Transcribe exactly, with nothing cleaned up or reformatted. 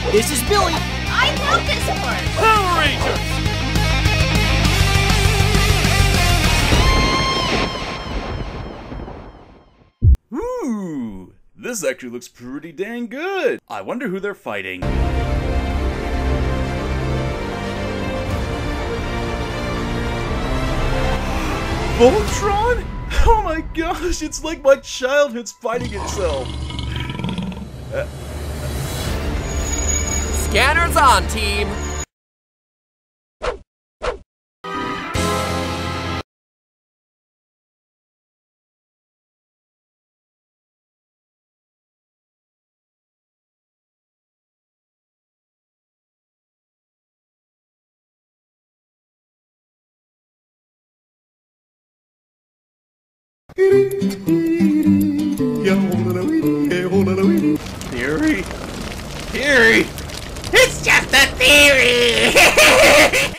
This is Billy. I love this part. Power Rangers! Ooh, this actually looks pretty dang good. I wonder who they're fighting. Voltron? Oh my gosh, it's like my childhood's fighting itself. Uh, Scanners on, team! Theory? Theory? It's just a theory.